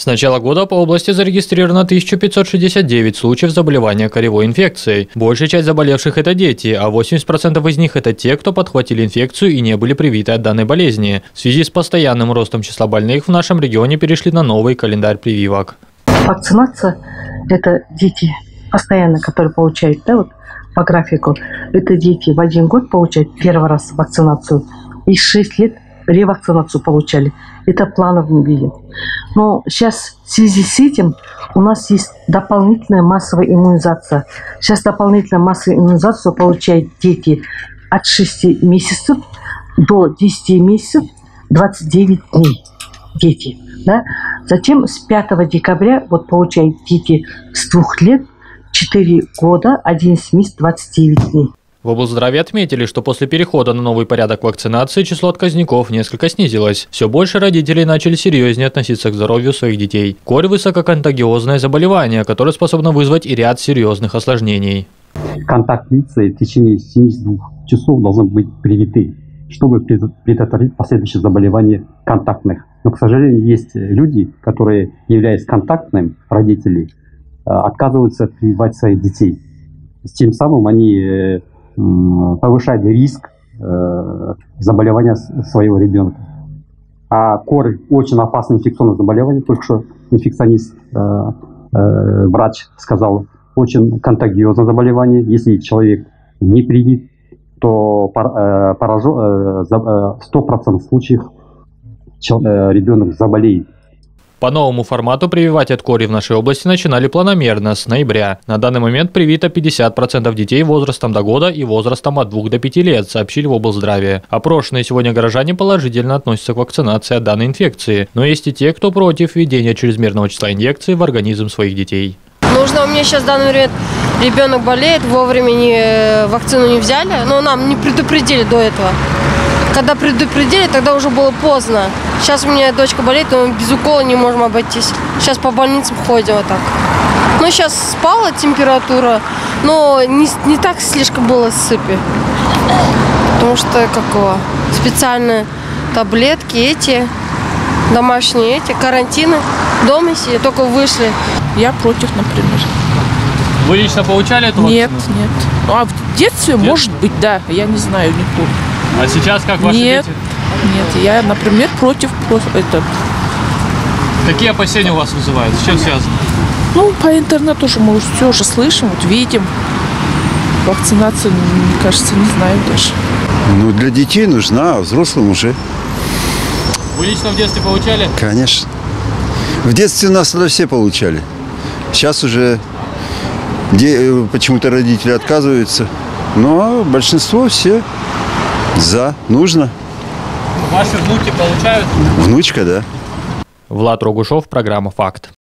С начала года по области зарегистрировано 1569 случаев заболевания коревой инфекцией. Большая часть заболевших – это дети, а 80% из них – это те, кто подхватили инфекцию и не были привиты от данной болезни. В связи с постоянным ростом числа больных в нашем регионе перешли на новый календарь прививок. Вакцинация – это дети постоянно, которые получают, по графику. Это дети в 1 год получают первый раз вакцинацию и 6 лет ревакцинацию получали. Это плановый билет. Но сейчас в связи с этим у нас есть дополнительная массовая иммунизация. Сейчас дополнительная массовая иммунизацию получают дети от 6 месяцев до 10 месяцев, 29 дней дети. Да? Затем с 5 декабря получают дети с 2 лет, 4 года, 11 месяцев, 29 дней. В облздраве отметили, что после перехода на новый порядок вакцинации число отказников несколько снизилось. Все больше родителей начали серьезнее относиться к здоровью своих детей. Корь – высококонтагиозное заболевание, которое способно вызвать и ряд серьезных осложнений. Контакт лица в течение 72 часов должны быть привиты, чтобы предотвратить последующие заболевания контактных. Но, к сожалению, есть люди, которые, являясь контактными родителей, отказываются прививать своих детей. Тем самым они повышает риск заболевания своего ребенка. А корь очень опасное инфекционное заболевание, только что инфекционист, врач сказал, очень контагиозное заболевание. Если человек не привит, то 100% случаев ребенок заболеет. По новому формату прививать от кори в нашей области начинали планомерно, с ноября. На данный момент привито 50% детей возрастом до года и возрастом от 2 до 5 лет, сообщили в облздраве. Опрошенные сегодня горожане положительно относятся к вакцинации от данной инфекции. Но есть и те, кто против введения чрезмерного числа инъекций в организм своих детей. Нужно, у меня сейчас в данный момент ребенок болеет, вовремя вакцину не взяли, но нам не предупредили до этого. Когда предупредили, тогда уже было поздно. Сейчас у меня дочка болеет, но без укола не можем обойтись. Сейчас по больницам ходим вот так. Ну, сейчас спала температура, но не так слишком было сыпи. Потому что специальные таблетки домашние карантины. Дома сидели, только вышли. Я против, например. Вы лично получали эту вакцину? Нет. Ну, а в детстве, может быть, да. Я не знаю, не помню. А сейчас как ваши дети? Нет, я, например, против этого. Какие опасения у вас вызывают? С чем связано? Ну, по интернету уже мы все уже слышим, видим. Вакцинацию, мне кажется, не знаю даже. Ну, для детей нужна, а взрослым уже. Вы лично в детстве получали? Конечно. В детстве у нас все получали. Сейчас уже почему-то родители отказываются. Но большинство все за. Нужно. Ваши внуки получают? Внучка, да. Влад Рогушев, программа «Факт».